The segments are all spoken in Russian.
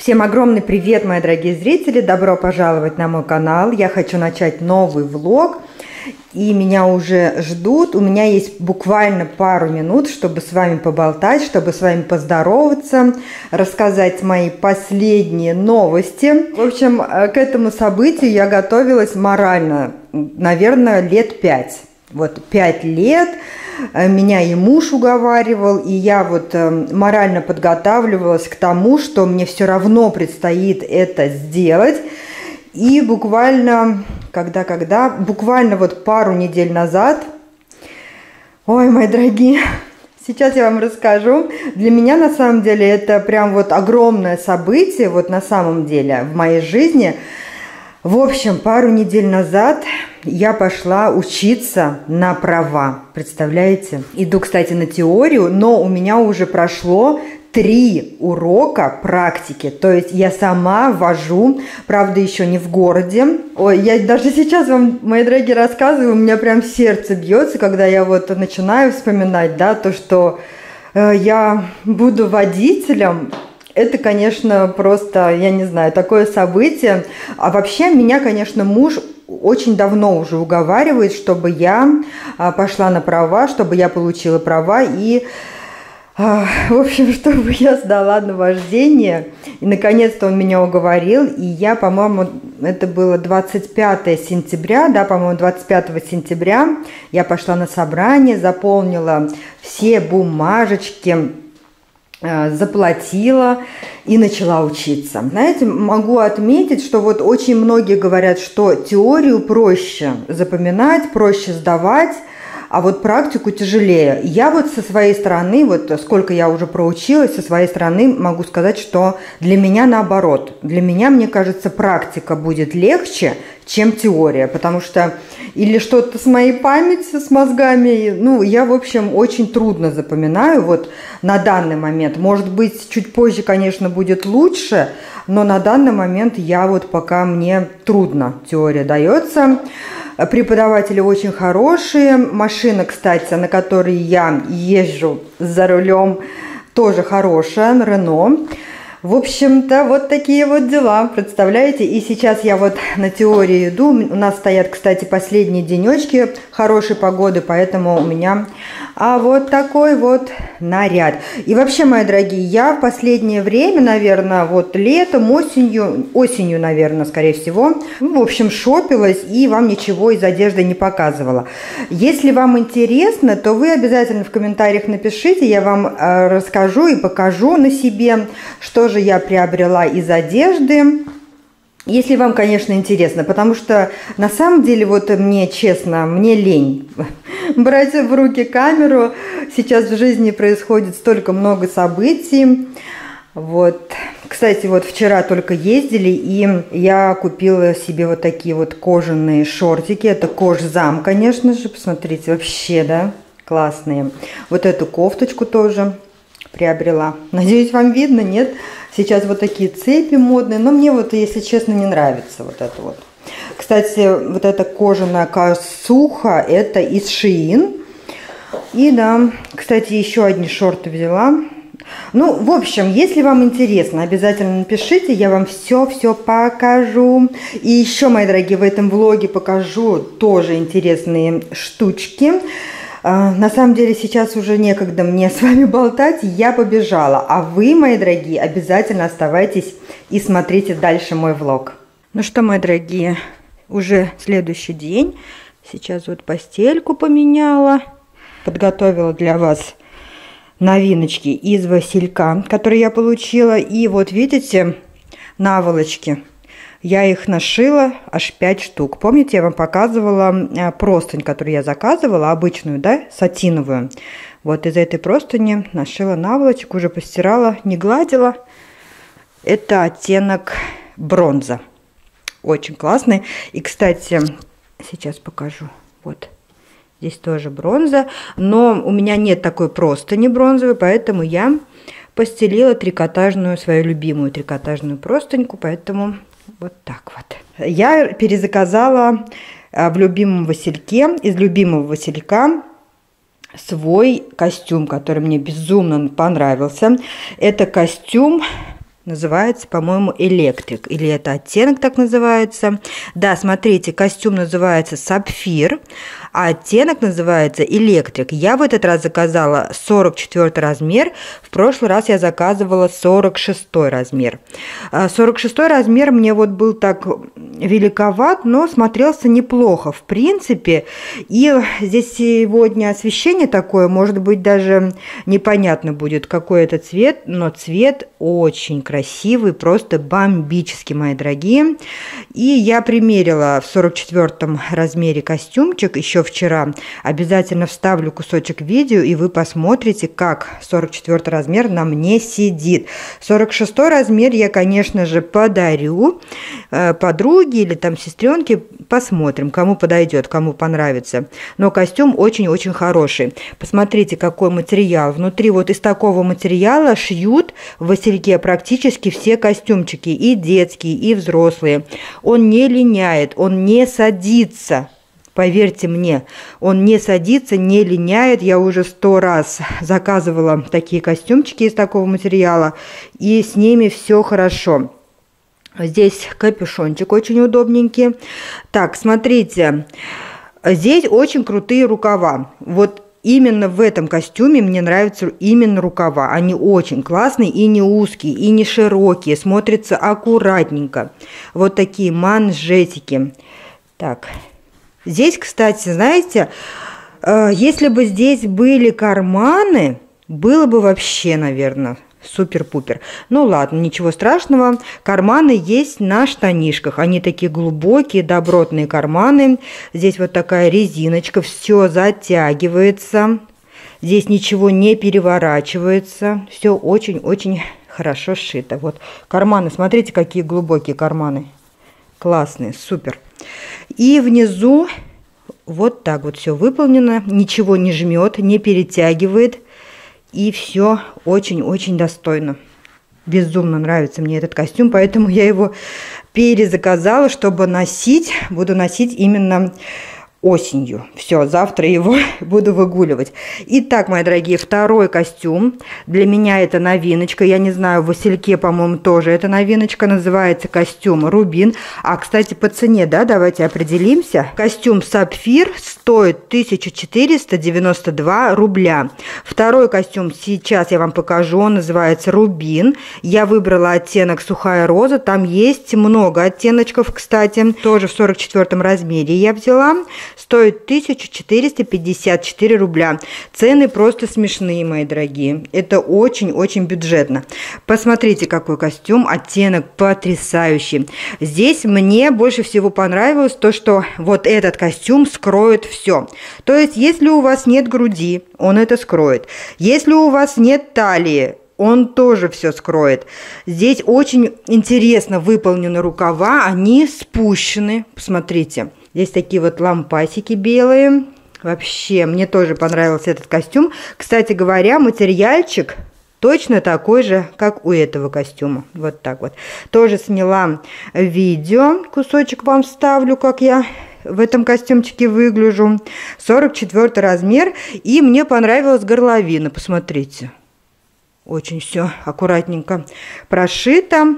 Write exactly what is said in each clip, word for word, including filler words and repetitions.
Всем огромный привет, мои дорогие зрители! Добро пожаловать на мой канал. Я хочу начать новый влог, и меня уже ждут. У меня есть буквально пару минут, чтобы с вами поболтать, чтобы с вами поздороваться, рассказать мои последние новости. В общем, к этому событию я готовилась морально, наверное, лет пять. Вот пять лет меня и муж уговаривал, и я вот морально подготавливалась к тому, что мне все равно предстоит это сделать. И буквально, когда-когда, буквально вот пару недель назад, ой, мои дорогие, сейчас я вам расскажу. Для меня на самом деле это прям вот огромное событие, вот на самом деле в моей жизни. В общем, пару недель назад я пошла учиться на права, представляете? Иду, кстати, на теорию, но у меня уже прошло три урока практики, то есть я сама вожу, правда, еще не в городе. Ой, я даже сейчас вам, мои дорогие, рассказываю, у меня прям сердце бьется, когда я вот начинаю вспоминать, да, то, что э, я буду водителем. Это, конечно, просто, я не знаю, такое событие. А вообще меня, конечно, муж очень давно уже уговаривает, чтобы я пошла на права, чтобы я получила права и, в общем, чтобы я сдала на вождение. И, наконец-то, он меня уговорил. И я, по-моему, это было двадцать пятое сентября, да, по-моему, двадцать пятого сентября я пошла на собрание, заполнила все бумажечки, заплатила и начала учиться. Знаете, могу отметить, что вот очень многие говорят, что теорию проще запоминать, проще сдавать, а вот практику тяжелее. Я вот со своей стороны, вот сколько я уже проучилась, со своей стороны могу сказать, что для меня наоборот. Для меня, мне кажется, практика будет легче, чем теория, потому что или что-то с моей памятью, с мозгами, ну, я, в общем, очень трудно запоминаю вот на данный момент. Может быть, чуть позже, конечно, будет лучше, но на данный момент я вот пока мне трудно теория дается. Преподаватели очень хорошие. Машина, кстати, на которой я езжу за рулем, тоже хорошая, Рено. В общем-то, вот такие вот дела, представляете? И сейчас я вот на теорию иду. У нас стоят, кстати, последние денечки хорошей погоды, поэтому у меня а вот такой вот наряд. И вообще, мои дорогие, я в последнее время, наверное, вот летом, осенью, осенью, наверное, скорее всего, ну, в общем, шопилась и вам ничего из одежды не показывала. Если вам интересно, то вы обязательно в комментариях напишите, я вам э, расскажу и покажу на себе, что же я приобрела из одежды. Если вам, конечно, интересно, потому что на самом деле, вот мне честно, мне лень брать в руки камеру. Сейчас в жизни происходит столько много событий. Вот. Кстати, вот вчера только ездили, и я купила себе вот такие вот кожаные шортики. Это кожзам, конечно же, посмотрите, вообще, да, классные. Вот эту кофточку тоже приобрела. Надеюсь, вам видно, нет? Сейчас вот такие цепи модные, но мне вот, если честно, не нравится вот это вот. Кстати, вот эта кожаная косуха, это из Shein. И да, кстати, еще одни шорты взяла. Ну, в общем, если вам интересно, обязательно напишите, я вам все-все покажу. И еще, мои дорогие, в этом влоге покажу тоже интересные штучки. На самом деле сейчас уже некогда мне с вами болтать, я побежала. А вы, мои дорогие, обязательно оставайтесь и смотрите дальше мой влог. Ну что, мои дорогие, уже следующий день. Сейчас вот постельку поменяла. Подготовила для вас новиночки из василька, которые я получила. И вот видите, наволочки. Я их нашила аж пять штук. Помните, я вам показывала простынь, которую я заказывала, обычную, да, сатиновую. Вот из этой простыни нашила наволочку, уже постирала, не гладила. Это оттенок бронза. Очень классный. И, кстати, сейчас покажу. Вот. Здесь тоже бронза. Но у меня нет такой простыни бронзовой, поэтому я постелила трикотажную, свою любимую трикотажную простыньку, поэтому... Вот так вот. Я перезаказала в любимом васильке, из любимого василька свой костюм, который мне безумно понравился. Это костюм называется, по-моему, «Электрик», или это оттенок так называется. Да, смотрите, костюм называется «Сапфир», а оттенок называется «Электрик». Я в этот раз заказала сорок четвёртый размер, в прошлый раз я заказывала сорок шестой размер. сорок шестой размер мне вот был так великоват, но смотрелся неплохо, в принципе. И здесь сегодня освещение такое, может быть, даже непонятно будет, какой это цвет, но цвет очень красивый, просто бомбический, мои дорогие. И я примерила в сорок четвёртом размере костюмчик еще вчера. Обязательно вставлю кусочек видео, и вы посмотрите, как сорок четвёртый размер на мне сидит. сорок шестой размер я, конечно же, подарю подруге или там сестренке. Посмотрим, кому подойдет, кому понравится. Но костюм очень-очень хороший. Посмотрите, какой материал. Внутри вот из такого материала шьют в Васильке практически все костюмчики, и детские, и взрослые. Он не линяет, он не садится. Поверьте мне, он не садится, не линяет. Я уже сто раз заказывала такие костюмчики из такого материала, и с ними все хорошо. Здесь капюшончик очень удобненький. Так, смотрите, здесь очень крутые рукава. Вот именно в этом костюме мне нравятся именно рукава. Они очень классные, и не узкие, и не широкие, смотрятся аккуратненько. Вот такие манжетики. Так. Здесь, кстати, знаете, если бы здесь были карманы, было бы вообще, наверное, супер-пупер. Ну ладно, ничего страшного. Карманы есть на штанишках. Они такие глубокие, добротные карманы. Здесь вот такая резиночка, все затягивается. Здесь ничего не переворачивается. Все очень-очень хорошо сшито. Вот карманы, смотрите, какие глубокие карманы. Классные, супер. И внизу вот так вот все выполнено, ничего не жмет, не перетягивает, и все очень-очень достойно. Безумно нравится мне этот костюм, поэтому я его перезаказала, чтобы носить, буду носить именно осенью. Все, завтра его буду выгуливать. Итак, мои дорогие, второй костюм. Для меня это новиночка. Я не знаю, в Васильке, по-моему, тоже это новиночка. Называется костюм «Рубин». А, кстати, по цене, да, давайте определимся. Костюм «Сапфир» стоит тысяча четыреста девяносто два рубля. Второй костюм сейчас я вам покажу. Он называется «Рубин». Я выбрала оттенок «Сухая роза». Там есть много оттеночков, кстати. Тоже в сорок четвёртом размере я взяла. Стоит тысяча четыреста пятьдесят четыре рубля. Цены просто смешные, мои дорогие. Это очень-очень бюджетно. Посмотрите, какой костюм. Оттенок потрясающий. Здесь мне больше всего понравилось то, что вот этот костюм скроет все. То есть, если у вас нет груди, он это скроет. Если у вас нет талии, он тоже все скроет. Здесь очень интересно выполнены рукава. Они спущены. Посмотрите. Здесь такие вот лампасики белые. Вообще, мне тоже понравился этот костюм. Кстати говоря, материальчик точно такой же, как у этого костюма. Вот так вот. Тоже сняла видео. Кусочек вам вставлю, как я в этом костюмчике выгляжу. сорок четвёртый размер. И мне понравилась горловина. Посмотрите. Очень все аккуратненько прошито.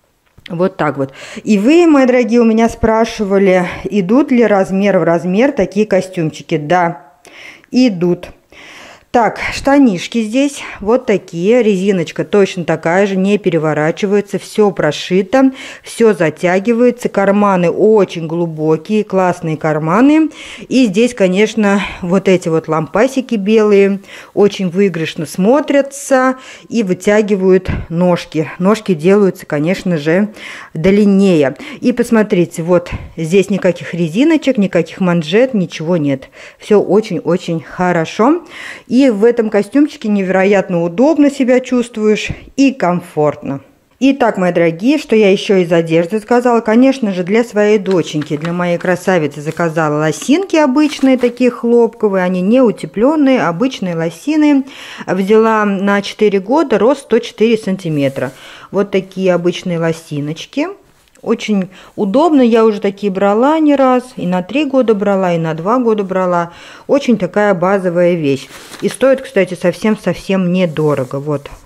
Вот так вот. И вы, мои дорогие, у меня спрашивали, идут ли размер в размер такие костюмчики. Да, идут. Так, штанишки здесь вот такие. Резиночка точно такая же, не переворачивается. Все прошито, все затягивается. Карманы очень глубокие, классные карманы. И здесь, конечно, вот эти вот лампасики белые очень выигрышно смотрятся и вытягивают ножки. Ножки делаются, конечно же, длиннее. И посмотрите, вот здесь никаких резиночек, никаких манжет, ничего нет. Все очень-очень хорошо. И в этом костюмчике невероятно удобно себя чувствуешь и комфортно. Итак, мои дорогие, что я еще из одежды заказала? Конечно же, для своей доченьки, для моей красавицы заказала лосинки обычные, такие хлопковые. Они не утепленные, обычные лосины. Взяла на четыре года, рост сто четыре сантиметра. Вот такие обычные лосиночки. Очень удобно, я уже такие брала не раз, и на три года брала, и на два года брала. Очень такая базовая вещь. И стоит, кстати, совсем-совсем недорого. Вот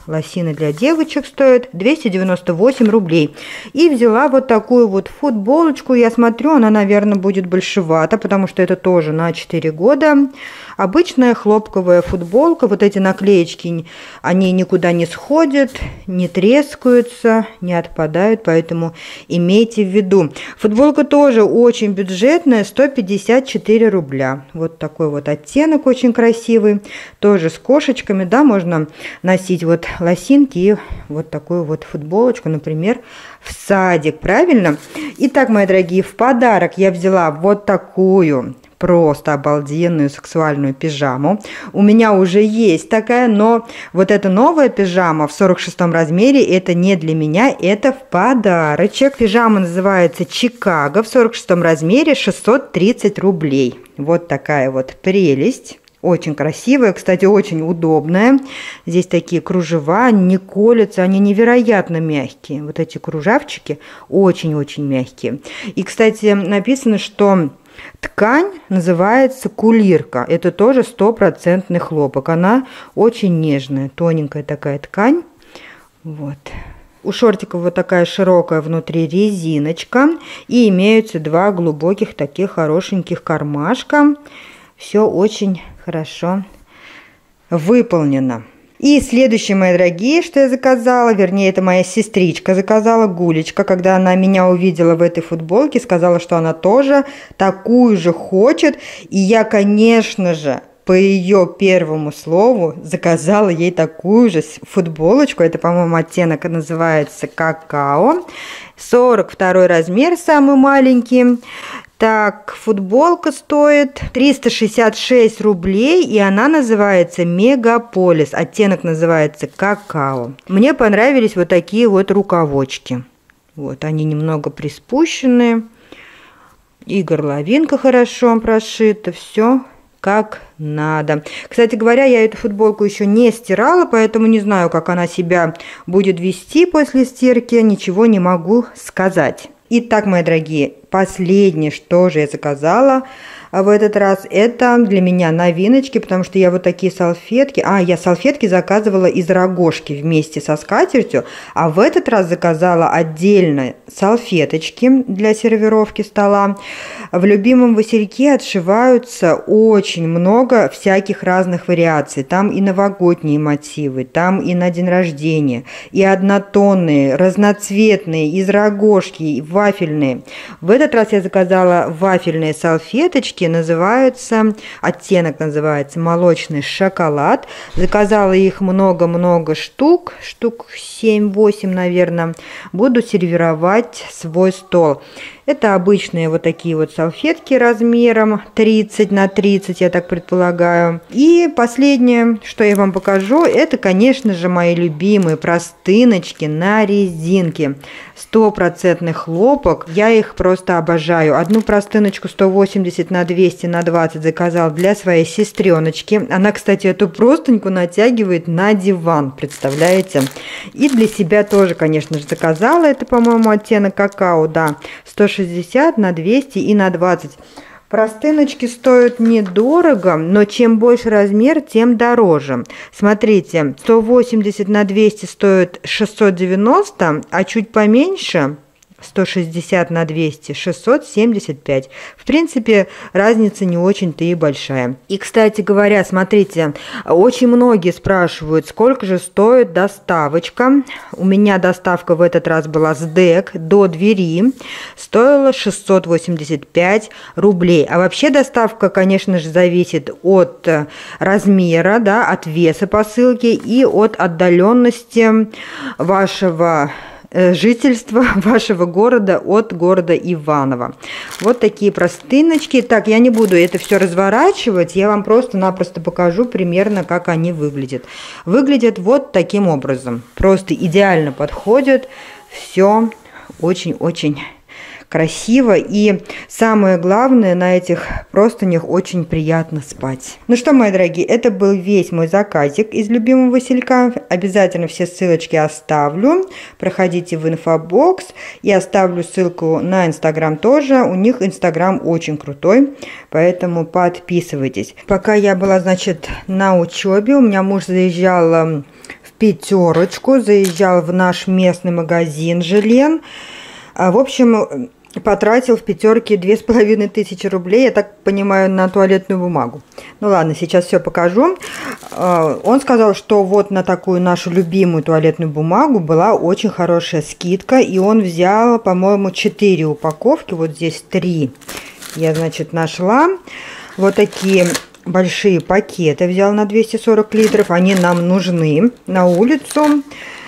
лосины для девочек стоят двести девяносто восемь рублей. И взяла вот такую вот футболочку. Я смотрю, она, наверное, будет большевата, потому что это тоже на четыре года. Обычная хлопковая футболка. Вот эти наклеечки, они никуда не сходят, не трескаются, не отпадают, поэтому имейте в виду. Футболка тоже очень бюджетная, сто пятьдесят четыре рубля. Вот такой вот оттенок очень красивый, тоже с кошечками, да, можно носить вот лосинки и вот такую вот футболочку, например, в садик, правильно? Итак, мои дорогие, в подарок я взяла вот такую просто обалденную сексуальную пижаму. У меня уже есть такая, но вот эта новая пижама в сорок шестом размере, это не для меня, это в подарочек. Пижама называется Чикаго в сорок шестом размере, шестьсот тридцать рублей. Вот такая вот прелесть. Очень красивая, кстати, очень удобная. Здесь такие кружева, они не колятся, они невероятно мягкие. Вот эти кружавчики очень-очень мягкие. И, кстати, написано, что ткань называется кулирка. Это тоже стопроцентный хлопок. Она очень нежная, тоненькая такая ткань. Вот. У шортиков вот такая широкая внутри резиночка. И имеются два глубоких таких хорошеньких кармашка. Все очень хорошо выполнено. И следующее, мои дорогие, что я заказала, вернее, это моя сестричка заказала, Гулечка, когда она меня увидела в этой футболке, сказала, что она тоже такую же хочет. И я, конечно же, по ее первому слову заказала ей такую же футболочку. Это, по-моему, оттенок называется какао. сорок второй размер, самый маленький. Так, футболка стоит триста шестьдесят шесть рублей, и она называется Мегаполис. Оттенок называется какао. Мне понравились вот такие вот рукавочки. Вот, они немного приспущенные. И горловинка хорошо прошита. Все как надо. Кстати говоря, я эту футболку еще не стирала, поэтому не знаю, как она себя будет вести после стирки. Ничего не могу сказать. Итак, мои дорогие, последнее, что же я заказала в этот раз, это для меня новиночки, потому что я вот такие салфетки, а, я салфетки заказывала из рогожки вместе со скатертью, а в этот раз заказала отдельно салфеточки для сервировки стола. В любимом Васильке отшиваются очень много всяких разных вариаций. Там и новогодние мотивы, там и на день рождения, и однотонные, разноцветные, из рогожки, и вафельные. В этот раз я заказала вафельные салфеточки, называются, оттенок называется молочный шоколад. Заказала их много-много штук, штук семь-восемь, наверное. Буду сервировать свой стол. Это обычные вот такие вот салфетки размером тридцать на тридцать, я так предполагаю. И последнее, что я вам покажу, это, конечно же, мои любимые простыночки на резинке. Стопроцентный хлопок. Я их просто обожаю. Одну простыночку сто восемьдесят на двести на двадцать заказал для своей сестреночки. Она, кстати, эту простыньку натягивает на диван, представляете? И для себя тоже, конечно же, заказала. Это, по-моему, оттенок какао, да. сто шестьдесят на двести и на двадцать. Простыночки стоят недорого, но чем больше размер, тем дороже. Смотрите, сто восемьдесят на двести стоит шестьсот девяносто, а чуть поменьше сто шестьдесят на двести шестьсот семьдесят пять. В принципе, разница не очень-то и большая. И, кстати говоря, смотрите, очень многие спрашивают, сколько же стоит доставочка. У меня доставка в этот раз была с ДЭК до двери, стоила шестьсот восемьдесят пять рублей. А вообще доставка, конечно же, зависит от размера, да, от веса посылки и от отдаленности вашего жительства вашего города от города Иваново. Вот такие простыночки. Так, я не буду это все разворачивать, я вам просто-напросто покажу примерно, как они выглядят. Выглядят вот таким образом. Просто идеально подходят. Все очень-очень красиво, и самое главное, на этих простынях очень приятно спать. Ну что, мои дорогие, это был весь мой заказик из любимого Василька. Обязательно все ссылочки оставлю. Проходите в инфобокс, и оставлю ссылку на Инстаграм тоже. У них Инстаграм очень крутой, поэтому подписывайтесь. Пока я была, значит, на учебе, у меня муж заезжал пятерочку, заезжал в наш местный магазин «Желен». В общем, потратил в пятерке две с половиной тысячи рублей, я так понимаю, на туалетную бумагу. Ну ладно, сейчас все покажу. Он сказал, что вот на такую нашу любимую туалетную бумагу была очень хорошая скидка, и он взял, по-моему, четыре упаковки, вот здесь три я, значит, нашла. Вот такие большие пакеты взял на двести сорок литров, они нам нужны на улицу.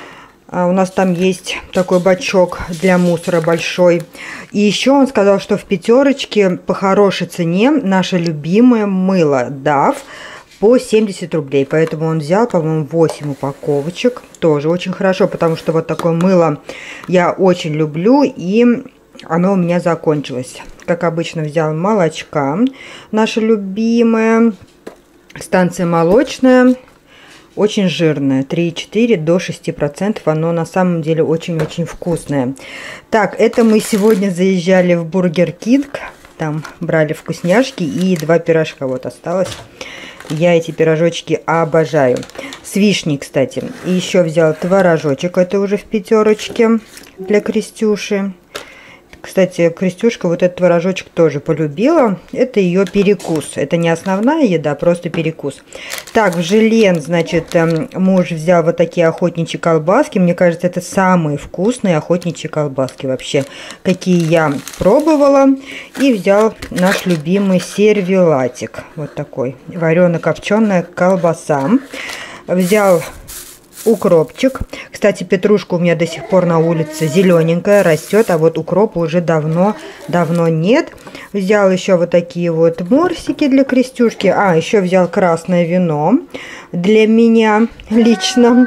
А у нас там есть такой бачок для мусора большой. И еще он сказал, что в пятерочке по хорошей цене наше любимое мыло дав по семьдесят рублей. Поэтому он взял, по-моему, восемь упаковочек. Тоже очень хорошо, потому что вот такое мыло я очень люблю. И оно у меня закончилось. Как обычно, взял молочка. Наше любимое. Станция молочная. Очень жирное, три и четыре до шести процентов, оно на самом деле очень-очень вкусное. Так, это мы сегодня заезжали в Бургер Кинг, там брали вкусняшки и два пирожка вот осталось. Я эти пирожочки обожаю. С вишней, кстати. И еще взял творожочек, это уже в пятерочке для Крестюши. Кстати, Крестюшка вот этот творожочек тоже полюбила. Это ее перекус. Это не основная еда, просто перекус. Так, в Желен, значит, муж взял вот такие охотничьи колбаски. Мне кажется, это самые вкусные охотничьи колбаски вообще, какие я пробовала. И взял наш любимый сервелатик. Вот такой. Варено-копченая колбаса. Взял укропчик. Кстати, петрушка у меня до сих пор на улице зелененькая, растет, а вот укропа уже давно-давно нет. Взял еще вот такие вот морсики для Крестюшки. А, еще взял красное вино для меня лично.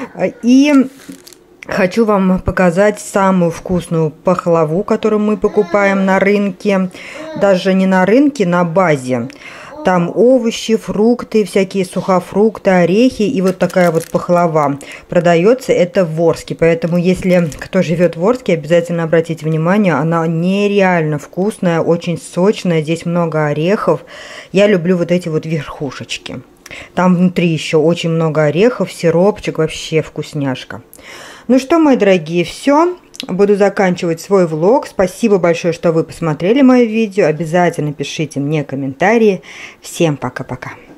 И хочу вам показать самую вкусную пахлаву, которую мы покупаем на рынке. Даже не на рынке, на базе. Там овощи, фрукты, всякие сухофрукты, орехи и вот такая вот пахлава продается. Это в Орске, поэтому если кто живет в Орске, обязательно обратите внимание, она нереально вкусная, очень сочная, здесь много орехов. Я люблю вот эти вот верхушечки. Там внутри еще очень много орехов, сиропчик, вообще вкусняшка. Ну что, мои дорогие, все. Буду заканчивать свой влог. Спасибо большое, что вы посмотрели мое видео. Обязательно пишите мне комментарии. Всем пока-пока.